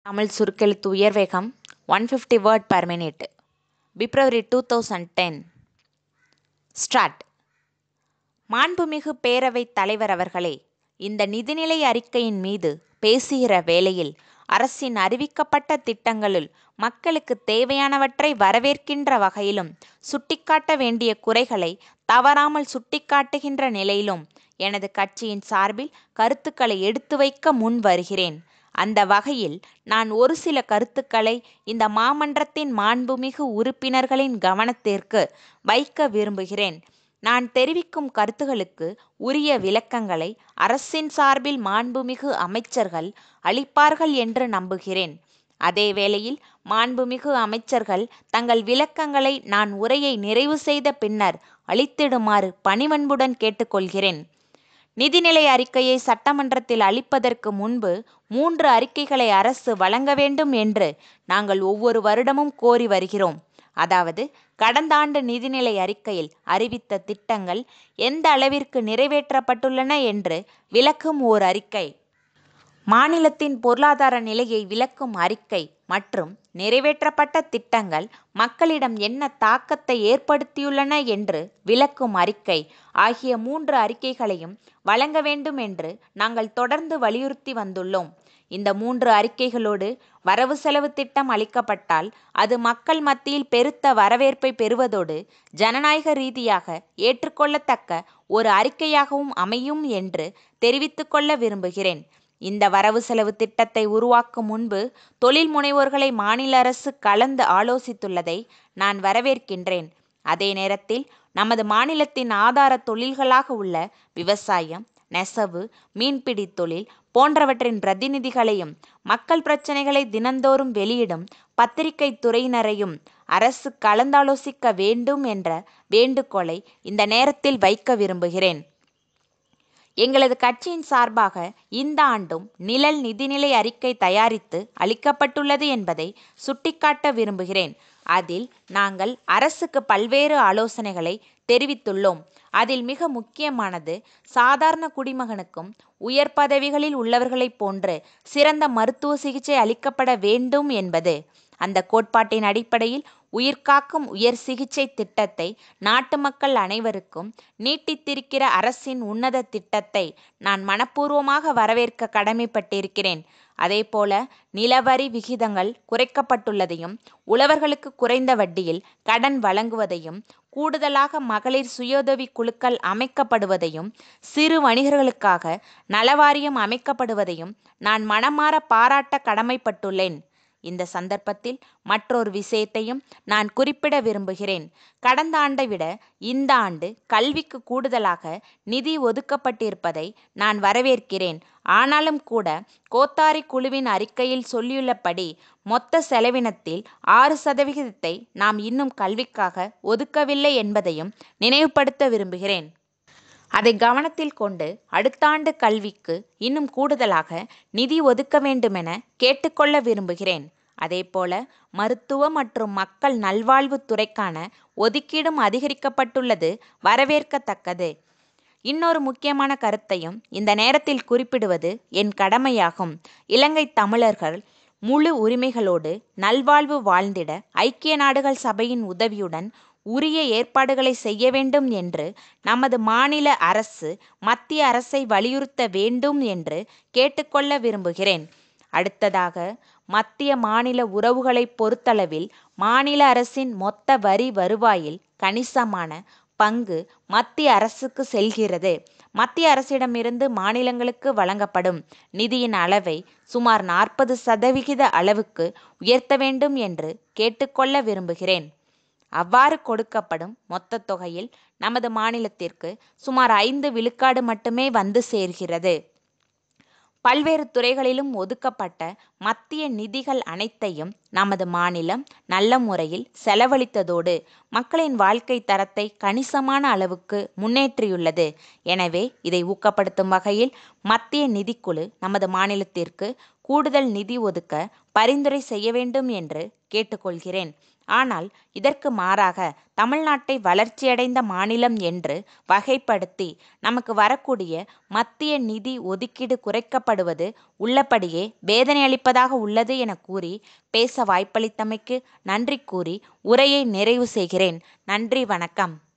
தமிழ் சுருக்கெழுத்து உயர்வேகம் 150 word per minute. February 2010. Start. மாண்புமிகு பேரவைத் தலைவர் அவர்களே, இந்த நிதிநிலை அறிக்கையின் மீது பேசுகிற வேளையில் அரசின் அறிவிக்கப்பட்ட திட்டங்களுள் மக்களுக்கு தேவையானவற்றை வரவேற்கின்ற வகையிலும் சுட்டிக்காட்ட வேண்டிய குறைகளை தவறாமல் சுட்டிக்காட்டுகின்ற நிலையிலும் எனது கட்சியின் சார்பில் கருத்துக்களை எடுத்து வைக்க முன் வருகிறேன். அந்த வகையில் நான் ஒரு சில கருத்துக்களை இந்த மாமன்றத்தின் மாண்புமிகு உறுப்பினர்களின் கவனத்திற்கு வைக்க விரும்புகிறேன். நான் தெரிவிக்கும் கருத்துகளுக்கு உரிய விளக்கங்களை அரசின் சார்பில் மாண்புமிகு அமைச்சர்கள் அளிப்பார்கள் என்று நம்புகிறேன். அதே வேளையில் மாண்புமிகு அமைச்சர்கள் தங்கள் விளக்கங்களை நான் உரையை நிறைவு செய்த பின்னர் அளித்திடுமாறு பணிவன்புடன் கேட்டுக்கொள்கிறேன். நிதிநிலை அறிக்கையை சட்டமன்றத்தில் அளிப்பதற்கு முன்பு 3 அறிக்கைகளை அரசு வழங்க வேண்டும் என்று நாங்கள் ஒவ்வொரு வருடமும் கோரி வருகிறோம். அதாவது, கடந்த ஆண்டு நிதிநிலை அறிக்கையில் அறிவித்த திட்டங்கள் எந்த அளவிற்கு நிறைவேற்றப்பட்டுள்ளன என்று விளக்கும் ஓர் அறிக்கை, மாநிலத்தின் பொருளாதார நிலையை விளக்கும் அறிக்கை மற்றும் நிறைவேற்றப்பட்ட திட்டங்கள் மக்களிடம் என்ன தாக்கத்தை ஏற்படுத்தியுள்ளன என்று விளக்கும் அறிக்கை ஆகிய 3 அறிக்கைகளையும் வழங்க வேண்டும் என்று நாங்கள் தொடர்ந்து வலியுறுத்தி வந்துள்ளோம். இந்த 3 அறிக்கைகளோடு வரவு செலவு திட்டம் அளிக்கப்பட்டால் அது மக்கள் மத்தியில் பெருத்த வரவேற்பை பெறுவதோடு ஜனநாயக ரீதியாக ஏற்றுக்கொள்ளத்தக்க ஒரு அறிக்கையாகவும் அமையும் என்று தெரிவித்துக் கொள்ள விரும்புகிறேன். இந்த வரவு செலவு திட்டத்தை உருவாக்கும் முன்பு தொழில் முனைவோர்களை மாநில அரசு கலந்து ஆலோசித்துள்ளதை நான் வரவேற்கின்றேன். அதே நேரத்தில் நமது மாநிலத்தின் ஆதார தொழில்களாக உள்ள விவசாயம், நெசவு, மீன்பிடி தொழில் போன்றவற்றின் பிரதிநிதிகளையும் மக்கள் பிரச்சனைகளை தினந்தோறும் வெளியிடும் பத்திரிகை துறையினரையும் அரசு கலந்தாலோசிக்க வேண்டும் என்ற வேண்டுகோளை இந்த நேரத்தில் வைக்க விரும்புகிறேன். எங்களது கட்சியின் சார்பாக இந்த ஆண்டும் நிழல் நிதிநிலை அறிக்கை தயாரித்து அளிக்கப்பட்டுள்ளது என்பதை சுட்டிக்காட்ட விரும்புகிறேன். அதில் நாங்கள் அரசுக்கு பல்வேறு ஆலோசனைகளை தெரிவித்துள்ளோம். அதில் மிக முக்கியமானது, சாதாரண குடிமகனுக்கும் உயர் பதவிகளில் உள்ளவர்களைப் போன்று சிறந்த மருத்துவ சிகிச்சை அளிக்கப்பட வேண்டும் என்பது. அந்த கோட்பாட்டின் அடிப்படையில் உயிர்காக்கும் உயர் சிகிச்சை திட்டத்தை நாட்டு மக்கள் அனைவருக்கும் நீட்டித்திருக்கிற அரசின் உன்னத திட்டத்தை நான் மனப்பூர்வமாக வரவேற்க கடமைப்பட்டிருக்கிறேன். அதேபோல நிலவரி விகிதங்கள் குறைக்கப்பட்டுள்ளதையும், உழவர்களுக்கு குறைந்த வட்டியில் கடன் வழங்குவதையும், கூடுதலாக மகளிர் சுயஉதவி குழுக்கள் அமைக்கப்படுவதையும், சிறு வணிகர்களுக்காக நலவாரியம் அமைக்கப்படுவதையும் நான் மனமாற பாராட்ட கடமைப்பட்டுள்ளேன். இந்த சந்தர்ப்பத்தில் மற்றொரு விஷயத்தையும் நான் குறிப்பிட விரும்புகிறேன். கடந்த ஆண்டை விட இந்த ஆண்டு கல்விக்கு கூடுதலாக நிதி ஒதுக்கப்பட்டிருப்பதை நான் வரவேற்கிறேன். ஆனாலும் கூட கோத்தாரி குழுவின் அறிக்கையில் சொல்லியுள்ளபடி மொத்த செலவினத்தில் 6% நாம் இன்னும் கல்விக்காக ஒதுக்கவில்லை என்பதையும் நினைவுபடுத்த விரும்புகிறேன். அதை கவனத்தில் கொண்டு அடுத்த ஆண்டு கல்விக்கு இன்னும் கூடுதலாக நிதி ஒதுக்க வேண்டுமென கேட்டுக்கொள்ள விரும்புகிறேன். அதேபோல மருத்துவ மற்றும் மக்கள் நல்வாழ்வு துறைக்கான ஒதுக்கீடும் அதிகரிக்கப்பட்டுள்ளது வரவேற்கத்தக்கது. இன்னொரு முக்கியமான கருத்தையும் இந்த நேரத்தில் குறிப்பிடுவது என் கடமையாகும். இலங்கை தமிழர்கள் முழு உரிமைகளோடு நல்வாழ்வு வாழ்ந்திட ஐக்கிய நாடுகள் சபையின் உதவியுடன் உரிய ஏற்பாடுகளை செய்ய வேண்டும் என்று நமது மாநில அரசு மத்திய அரசை வலியுறுத்த வேண்டும் என்று கேட்டுக்கொள்ள விரும்புகிறேன். அடுத்ததாக, மத்திய மாநில உறவுகளை பொறுத்தளவில் மாநில அரசின் மொத்த வரி வருவாயில் கணிசமான பங்கு மத்திய அரசுக்கு செல்கிறது. மத்திய அரசிடமிருந்து மாநிலங்களுக்கு வழங்கப்படும் நிதியின் அளவை சுமார் 40% அளவுக்கு உயர்த்த வேண்டும் என்று கேட்டுக்கொள்ள விரும்புகிறேன். அவ்வாறு கொடுக்கப்படும் மொத்த தொகையில் நமது மாநிலத்திற்கு சுமார் 5 விழுக்காடு மட்டுமே வந்து சேர்கிறது. பல்வேறு துறைகளிலும் ஒதுக்கப்பட்ட மத்திய நிதிகள் அனைத்தையும் நமது மாநிலம் நல்ல முறையில் செலவழித்ததோடு மக்களின் வாழ்க்கை தரத்தை கணிசமான அளவுக்கு முன்னேற்றியுள்ளது. எனவே இதை ஊக்கப்படுத்தும் வகையில் மத்திய நிதிக்குழு நமது மாநிலத்திற்கு கூடுதல் நிதி ஒதுக்க பரிந்துரை செய்ய வேண்டும் என்று கேட்டுக்கொள்கிறேன். ஆனால் இதற்கு மாறாக தமிழ்நாட்டை வளர்ச்சியடைந்த மாநிலம் என்று வகைப்படுத்தி நமக்கு வரக்கூடிய மத்திய நிதி ஒதுக்கீடு குறைக்கப்படுவது உள்ளபடியே வேதனையளிப்பதாக உள்ளது என கூறி பேச வாய்ப்பளித்தமைக்கு நன்றி கூறி உரையை நிறைவு செய்கிறேன். நன்றி, வணக்கம்.